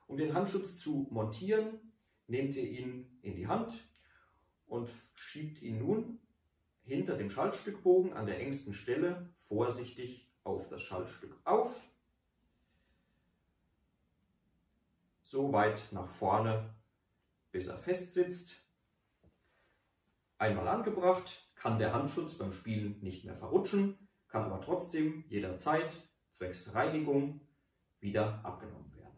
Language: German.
Um den Handschutz zu montieren, nehmt ihr ihn in die Hand und schiebt ihn nun hinter dem Schaltstückbogen an der engsten Stelle vorsichtig auf das Schaltstück auf, so weit nach vorne, bis er fest sitzt. Einmal angebracht, kann der Handschutz beim Spielen nicht mehr verrutschen, kann aber trotzdem jederzeit zwecks Reinigung wieder abgenommen werden.